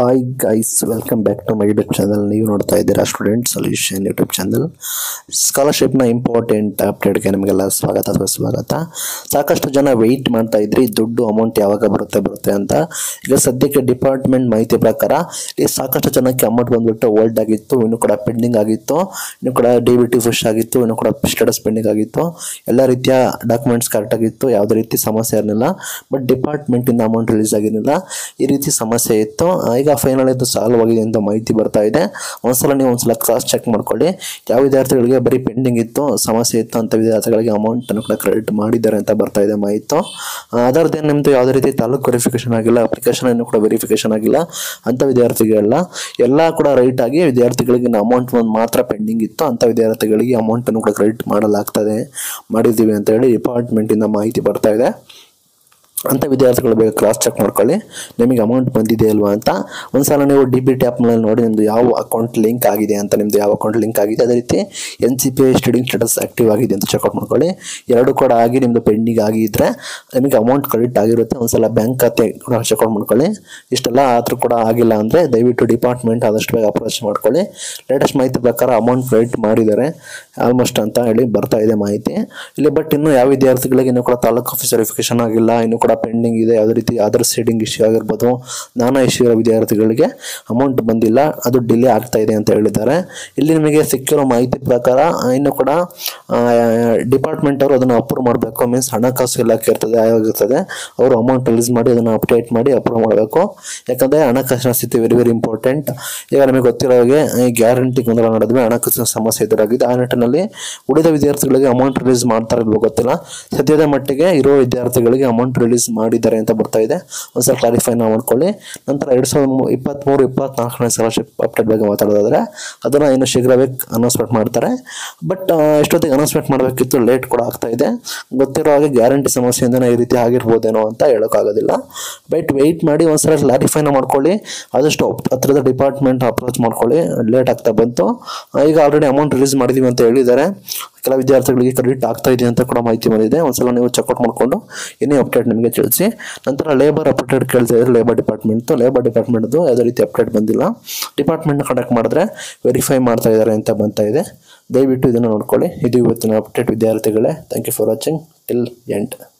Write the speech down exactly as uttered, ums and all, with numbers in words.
Hi guys, welcome back to my YouTube channel. ನೀವು ನೋಡ್ತಾ ಇದ್ದೀರಾ student solution YouTube channel. Scholarship ನ important update ಗೆ ನಿಮಗೆಲ್ಲ ಸ್ವಾಗತ ಸ್ವಾಗತ. ಸಾಕಷ್ಟು ಜನ ವೆಯ್ಟ್ ಮಾಡ್ತಾ ಇದ್ರಿ ದುಡ್ಡು ಅಮೌಂಟ್ ಯಾವಾಗ ಬರುತ್ತೆ ಬರುತ್ತೆ ಅಂತ. ಈಗ ಸದ್ಯಕ್ಕೆ ಡಿಪಾರ್ಟ್ಮೆಂಟ್ ಮಾಹಿತಿ ಪ್ರಕಾರ ಈ ಸಾಕಷ್ಟು ಜನಕ್ಕೆ ಅಮೌಂಟ್ ಬಂದ್ಬಿಟ್ಟು ಹೋಲ್ಡ್ ಆಗಿತ್ತು, ಇನ್ನು ಕೂಡ ಪೆಂಡಿಂಗ್ ಆಗಿತ್ತು, ಇನ್ನು ಕೂಡ ಡಿ ಬಿ ಟಿ ಫಿಶ್ ಆಗಿತ್ತು, ಇನ್ನು ಕೂಡ ಸ್ಟೇಟಸ್ ಪೆಂಡಿಂಗ್ ಆಗಿತ್ತು. ಎಲ್ಲ ರೀತಿಯ ಡಾಕ್ಯುಮೆಂಟ್ಸ್ ಕರೆಕ್ಟ್ ಆಗಿತ್ತು, ಯಾವುದೇ ರೀತಿ ಸಮಸ್ಯೆ ಇರಲಿಲ್ಲ. ಬಟ್ ಡಿಪಾರ್ಟ್ಮೆಂಟ್ ಇಂದ ಅಮೌಂಟ್ ರಿಲೀಸ್ ಆಗಿರಲಿಲ್ಲ, ಈ ರೀತಿ ಸಮಸ್ಯೆ ಇತ್ತು. ಈಗ ಫೈನಲ್ ಇದು ಸಾಲ್ವ್ ಆಗಿದೆ ಅಂತ ಮಾಹಿತಿ ಬರ್ತಾ ಇದೆ. ಒಂದ್ಸಲ ನೀವು ಒಂದ್ಸಲ ಕ್ರಾಸ್ ಚೆಕ್ ಮಾಡ್ಕೊಳ್ಳಿ. ಯಾವ ವಿದ್ಯಾರ್ಥಿಗಳಿಗೆ ಬರೀ ಪೆಂಡಿಂಗ್ ಇತ್ತು, ಸಮಸ್ಯೆ ಇತ್ತು ಅಂತ ವಿದ್ಯಾರ್ಥಿಗಳಿಗೆ ಅಮೌಂಟ್ ಅನ್ನು ಕೂಡ ಕ್ರೆಡಿಟ್ ಮಾಡಿದ್ದಾರೆ ಅಂತ ಬರ್ತಾ ಇದೆ ಮಾಹಿತಿ. ಅದರದ್ದೇನು ನಿಮ್ಮದು ಯಾವುದೇ ರೀತಿ ತಾಲೂಕು ವೆರಿಫಿಕೇಶನ್ ಆಗಿಲ್ಲ, ಅಪ್ಲಿಕೇಶನ್ ಇನ್ನೂ ಕೂಡ ವೆರಿಫಿಕೇಶನ್ ಆಗಿಲ್ಲ ಅಂತ ವಿದ್ಯಾರ್ಥಿಗಳೆಲ್ಲ ಎಲ್ಲ ಕೂಡ ರೈಟ್ ಆಗಿ ವಿದ್ಯಾರ್ಥಿಗಳಿಗೆ ಅಮೌಂಟ್ ಒಂದು ಮಾತ್ರ ಪೆಂಡಿಂಗ್ ಇತ್ತು ಅಂತ ವಿದ್ಯಾರ್ಥಿಗಳಿಗೆ ಅಮೌಂಟ್ ಅನ್ನು ಕೂಡ ಕ್ರೆಡಿಟ್ ಮಾಡಲಾಗ್ತದೆ ಮಾಡಿದ್ದೀವಿ ಅಂತ ಹೇಳಿ ಡಿಪಾರ್ಟ್ಮೆಂಟ್ ಇಂದ ಮಾಹಿತಿ ಬರ್ತಾ ಇದೆ. ಅಂತ ವಿದ್ಯಾರ್ಥಿಗಳು ಬೇಗ ಕ್ರಾಸ್ ಚೆಕ್ ಮಾಡ್ಕೊಳ್ಳಿ, ನಿಮಗೆ ಅಮೌಂಟ್ ಬಂದಿದೆ ಅಲ್ವಾ ಅಂತ. ಒಂದ್ಸಲ ನೀವು ಡಿ ಬಿ ಟಿ ಆ್ಯಪ್ನಲ್ಲಿ ನೋಡಿ ನಿಮ್ಮದು ಯಾವ ಅಕೌಂಟ್ ಲಿಂಕ್ ಆಗಿದೆ ಅಂತ, ನಿಮ್ಮದು ಯಾವ ಅಕೌಂಟ್ ಲಿಂಕ್ ಆಗಿದೆ, ಅದೇ ರೀತಿ N C P I student status active ಆಗಿದೆ ಅಂತ ಚೆಕ್ಔಟ್ ಮಾಡ್ಕೊಳ್ಳಿ. ಎರಡು ಕೂಡ ಆಗಿ ನಿಮ್ಮದು ಪೆಂಡಿಂಗ್ ಆಗಿದ್ದರೆ ನಿಮಗೆ ಅಮೌಂಟ್ ಕ್ರೆಡಿಟ್ ಆಗಿರುತ್ತೆ. ಒಂದ್ಸಲ ಬ್ಯಾಂಕ್ ಖಾತೆ ಕೂಡ ಚೆಕ್ಔಟ್ ಮಾಡ್ಕೊಳ್ಳಿ. ಇಷ್ಟೆಲ್ಲ ಆದರೂ ಕೂಡ ಆಗಿಲ್ಲ ಅಂದರೆ ದಯವಿಟ್ಟು ಡಿಪಾರ್ಟ್ಮೆಂಟ್ ಆದಷ್ಟು ಬೇಗ ಅಪ್ರೋಚ್ ಮಾಡ್ಕೊಳ್ಳಿ. ಲೇಟೆಸ್ಟ್ ಮಾಹಿತಿ ಪ್ರಕಾರ ಅಮೌಂಟ್ ಕ್ರೆಡಿಟ್ ಮಾಡಿದ್ದಾರೆ ಆಲ್ಮೋಸ್ಟ್ ಅಂತ ಹೇಳಿ ಬರ್ತಾ ಇದೆ ಮಾಹಿತಿ ಇಲ್ಲಿ. ಬಟ್ ಇನ್ನು ಯಾವ ವಿದ್ಯಾರ್ಥಿಗಳಿಗೆ ಇನ್ನೂ ಕೂಡ ತಾಲೂಕು ಆಫೀಸ್ ವೆರಿಫಿಕೇಶನ್ ಆಗಿಲ್ಲ, ಇನ್ನೂ ಕೂಡ ಪೆಂಡಿಂಗ್ ಇದೆ, ಯಾವುದೇ ರೀತಿ ಆಧಾರ್ ಸೀಡಿಂಗ್ ಇಶ್ಯೂ ಆಗಿರ್ಬೋದು, ನಾನಾ ಇಶ್ಯೂ ಇರೋ ವಿದ್ಯಾರ್ಥಿಗಳಿಗೆ ಅಮೌಂಟ್ ಬಂದಿಲ್ಲ, ಅದು ಡಿಲೇ ಆಗ್ತಾ ಇದೆ ಅಂತ ಹೇಳಿದ್ದಾರೆ. ಇಲ್ಲಿ ನಿಮಗೆ ಸಿಕ್ಕಿರೋ ಮಾಹಿತಿ ಪ್ರಕಾರ ಇನ್ನು ಕೂಡ ಡಿಪಾರ್ಟ್ಮೆಂಟ್ ಅವರು ಅದನ್ನು ಅಪ್ರೂವ್ ಮಾಡಬೇಕು. ಮೀನ್ಸ್ ಹಣಕಾಸು ಇಲಾಖೆ ಇರ್ತದೆ, ಆಯೋಗ ಇರ್ತದೆ, ಅವರು ಅಮೌಂಟ್ ರಿಲೀಸ್ ಮಾಡಿ ಅದನ್ನು ಅಪ್ಡೇಟ್ ಮಾಡಿ ಅಪ್ರೂವ್ ಮಾಡಬೇಕು. ಯಾಕಂದರೆ ಹಣಕಾಸಿನ ಸ್ಥಿತಿ ವೆರಿ ವೆರಿ ಇಂಪಾರ್ಟೆಂಟ್. ಈಗ ನಮಗೆ ಗೊತ್ತಿರೋ ಹಾಗೆ ಈ ಗ್ಯಾರಂಟಿ ಗೊಂದಲ ನಡೆದ್ವಿ, ಹಣಕಾಸಿನ ಸಮಸ್ಯೆ ಎದುರಾಗಿದೆ. ಆ ನಿಟ್ಟಿನಲ್ಲಿ ಉಳಿದ ವಿದ್ಯಾರ್ಥಿಗಳಿಗೆ ಅಮೌಂಟ್ ರಿಲೀಸ್ ಮಾಡ್ತಾರೆ ಇಲ್ವೋ ಗೊತ್ತಿಲ್ಲ. ಸದ್ಯದ ಮಟ್ಟಿಗೆ ಇರೋ ವಿದ್ಯಾರ್ಥಿಗಳಿಗೆ ಅಮೌಂಟ್ ರಿಲೀಸ್ ಮಾಡಿದ್ದಾರೆ ಅಂತ ಬರ್ತಾ ಇದೆ. ಒಂದ್ಸಲ ಕ್ಲಾರಿಫೈ ನಾವು ಮಾಡ್ಕೊಳ್ಳಿ. ನಂತರ ಎರಡ್ ಸಾವಿರದ ಇಪ್ಪತ್ತ್ಮೂರು ಇಪ್ಪತ್ನಾಲ್ಕನೇ ಸ್ಕಾಲರ್ಶಿಪ್ ಅಪ್ಡೇಟ್ ಬಗ್ಗೆ ಮಾತಾಡೋದಾದ್ರೆ ಅದನ್ನು ಇನ್ನು ಶೀಘ್ರವೇ ಅನೌನ್ಸ್ಮೆಂಟ್ ಮಾಡ್ತಾರೆ. ಬಟ್ ಎಷ್ಟೊತ್ತಿಗೆ ಅನೌನ್ಸ್ಮೆಂಟ್ ಮಾಡಬೇಕಿತ್ತು, ಲೇಟ್ ಕೂಡ ಆಗ್ತಾ ಇದೆ. ಗೊತ್ತಿರೋ ಹಾಗೆ ಗ್ಯಾರಂಟಿ ಸಮಸ್ಯೆಯಿಂದನೇ ಈ ರೀತಿ ಆಗಿರ್ಬೋದೇನೋ ಅಂತ ಹೇಳೋಕ್ಕಾಗೋದಿಲ್ಲ. ಬಟ್ ವೆಯ್ಟ್ ಮಾಡಿ ಒಂದ್ಸಲ ಕ್ಲಾರಿಫೈನ ಮಾಡ್ಕೊಳ್ಳಿ. ಆದಷ್ಟು ಹತ್ತಿರದ ಡಿಪಾರ್ಟ್ಮೆಂಟ್ ಅಪ್ರೋಚ್ ಮಾಡ್ಕೊಳ್ಳಿ. ಲೇಟ್ ಆಗ್ತಾ ಬಂತು. ಈಗ ಆಲ್ರೆಡಿ ಅಮೌಂಟ್ ರಿಲೀಸ್ ಮಾಡಿದೀವಿ ಅಂತ ಹೇಳಿದ್ದಾರೆ. ಕೆಲ ವಿದ್ಯಾರ್ಥಿಗಳಿಗೆ ಕ್ರೆಡಿಟ್ ಆಗ್ತಾ ಇದೆ ಅಂತ ಕೂಡ ಮಾಹಿತಿ ಬಂದಿದೆ. ಒಂದ್ಸಲ ನೀವು ಚೆಕ್ಔಟ್ ಮಾಡಿಕೊಂಡು ಏನೇ ಅಪ್ಡೇಟ್ ನಿಮಗೆ ತಿಳಿಸಿ. ನಂತರ ಲೇಬರ್ ಅಪ್ಡೇಟ್ ಕೇಳ್ತಾ ಇದ್ದಾರೆ ಲೇಬರ್ ಡಿಪಾರ್ಟ್ಮೆಂಟ್ ಲೇಬರ್ ಡಿಪಾರ್ಟ್ಮೆಂಟ್ದು ಯಾವುದೇ ರೀತಿ ಅಪ್ಡೇಟ್ ಬಂದಿಲ್ಲ. ಡಿಪಾರ್ಟ್ಮೆಂಟ್ನ ಕಾಂಟ್ಯಾಕ್ಟ್ ಮಾಡಿದ್ರೆ ವೆರಿಫೈ ಮಾಡ್ತಾ ಇದ್ದಾರೆ ಅಂತ ಬರ್ತಾ ಇದೆ. ದಯವಿಟ್ಟು ಇದನ್ನು ನೋಡ್ಕೊಳ್ಳಿ. ಇದು ಇವತ್ತಿನ ಅಪ್ಡೇಟ್ ವಿದ್ಯಾರ್ಥಿಗಳೇ. Thank you for watching till end.